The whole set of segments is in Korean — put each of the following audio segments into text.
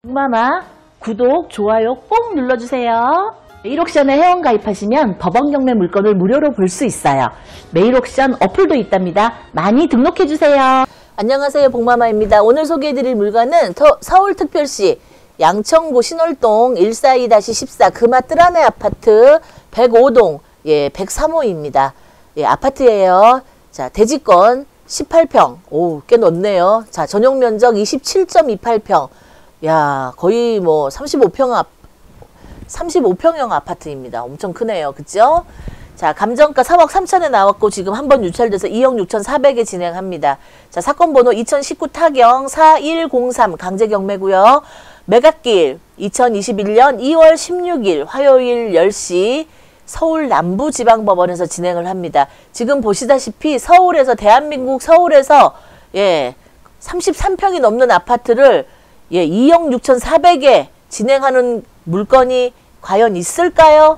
북마마 구독, 좋아요 꼭 눌러주세요. 메일옥션에 회원 가입하시면 법원 경매 물건을 무료로 볼 수 있어요. 메일옥션 어플도 있답니다. 많이 등록해주세요. 안녕하세요, 복마마입니다. 오늘 소개해드릴 물건은 서울특별시 양천구 신월동 142-14 금화뜰안의 아파트 105동 103호입니다. 아파트예요. 자, 대지권 18평. 오, 꽤 넓네요. 자, 전용 면적 27.28평. 야, 거의 뭐 35평형 아파트입니다. 엄청 크네요. 그죠? 자, 감정가 3억 3천에 나왔고 지금 한번 유찰돼서 2억 6,400에 진행합니다. 자, 사건 번호 2019 타경 4103 강제 경매고요. 매각길 2021년 2월 16일 화요일 10시 서울 남부지방법원에서 진행을 합니다. 지금 보시다시피 서울에서 대한민국 서울에서 33평이 넘는 아파트를 2억 6,400에 진행하는 물건이 과연 있을까요?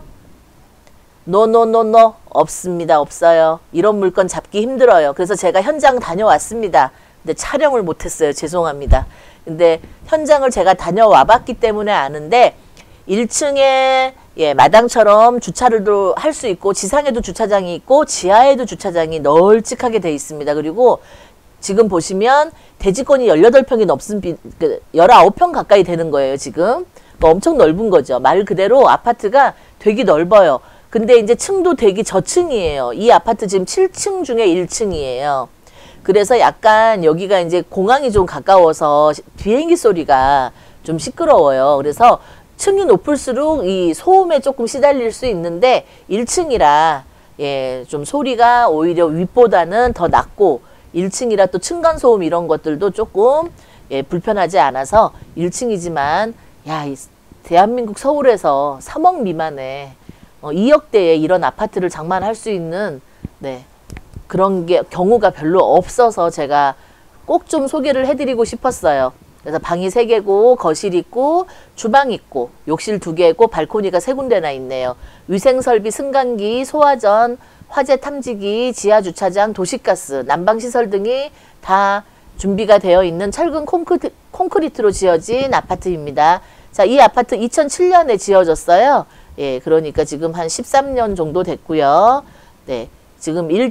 노노노노 없습니다. 없어요. 이런 물건 잡기 힘들어요. 그래서 제가 현장 다녀왔습니다. 근데 촬영을 못했어요. 죄송합니다. 근데 현장을 제가 다녀와 봤기 때문에 아는데 1층에 마당처럼 주차를 할 수 있고 지상에도 주차장이 있고 지하에도 주차장이 널찍하게 돼 있습니다. 그리고 지금 보시면 대지권이 18평이 넘습니다. 19평 가까이 되는 거예요. 지금. 그러니까 엄청 넓은 거죠. 말 그대로 아파트가 되게 넓어요. 근데 이제 층도 되게 저층이에요. 이 아파트 지금 7층 중에 1층이에요. 그래서 약간 여기가 이제 공항이 좀 가까워서 비행기 소리가 좀 시끄러워요. 그래서 층이 높을수록 이 소음에 조금 시달릴 수 있는데 1층이라 좀 소리가 오히려 윗보다는 더 낮고 1층이라 또 층간소음 이런 것들도 조금 불편하지 않아서 1층이지만 이 대한민국 서울에서 3억 미만에 2억대에 이런 아파트를 장만할 수 있는 그런 경우가 별로 없어서 제가 꼭 좀 소개를 해드리고 싶었어요. 그래서 방이 3개고 거실 있고 주방 있고 욕실 2개고 발코니가 3군데나 있네요. 위생설비 승강기, 소화전, 화재 탐지기, 지하주차장, 도시가스, 난방시설 등이 다 준비가 되어 있는 철근 콘크리트로 지어진 아파트입니다. 자, 이 아파트 2007년에 지어졌어요. 그러니까 지금 한 13년 정도 됐고요. 지금 1동,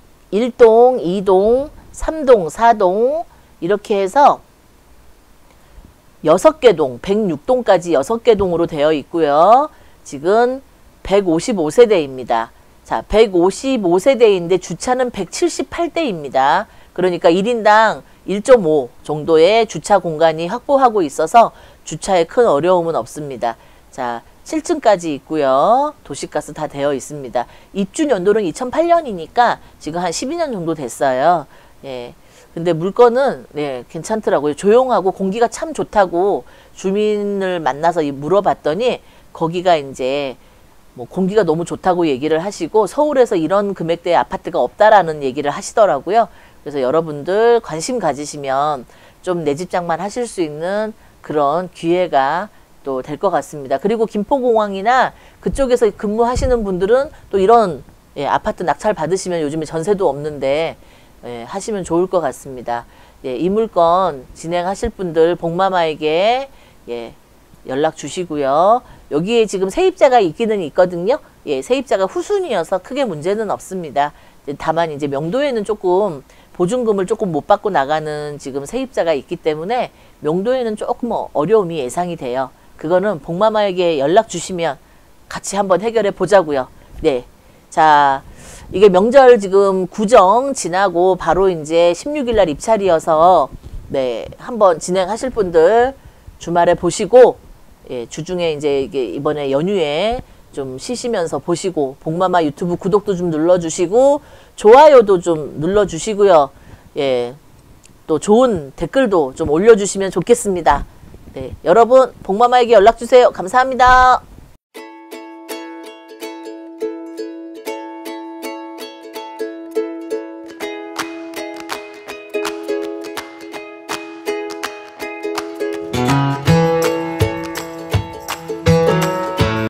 2동, 3동, 4동 이렇게 해서 6개 동, 106동까지 6개 동으로 되어 있고요. 지금 155세대입니다. 자, 155세대인데 주차는 178대입니다. 그러니까 1인당 1.5 정도의 주차 공간이 확보하고 있어서 주차에 큰 어려움은 없습니다. 자, 7층까지 있고요. 도시가스 다 되어 있습니다. 입주 연도는 2008년이니까 지금 한 12년 정도 됐어요. 근데 물건은 괜찮더라고요. 조용하고 공기가 참 좋다고 주민을 만나서 물어봤더니 거기가 이제 뭐 공기가 너무 좋다고 얘기를 하시고 서울에서 이런 금액대의 아파트가 없다라는 얘기를 하시더라고요. 그래서 여러분들 관심 가지시면 좀 내 집 장만 하실 수 있는 그런 기회가 또 될 것 같습니다. 그리고 김포공항이나 그쪽에서 근무하시는 분들은 또 이런 아파트 낙찰 받으시면 요즘에 전세도 없는데 하시면 좋을 것 같습니다. 이 물건 진행하실 분들 복마마에게 연락 주시고요. 여기에 지금 세입자가 있기는 있거든요. 세입자가 후순이어서 크게 문제는 없습니다. 다만 이제 명도에는 조금 보증금을 조금 못 받고 나가는 지금 세입자가 있기 때문에 명도에는 조금 어려움이 예상이 돼요. 그거는 복마마에게 연락 주시면 같이 한번 해결해 보자고요. 자, 이게 명절 지금 구정 지나고 바로 이제 16일 날 입찰이어서 한번 진행하실 분들 주말에 보시고 주중에 이제 이번에 연휴에 좀 쉬시면서 보시고 복마마 유튜브 구독도 좀 눌러주시고 좋아요도 좀 눌러주시고요. 또 좋은 댓글도 좀 올려주시면 좋겠습니다. 여러분 복마마에게 연락주세요. 감사합니다.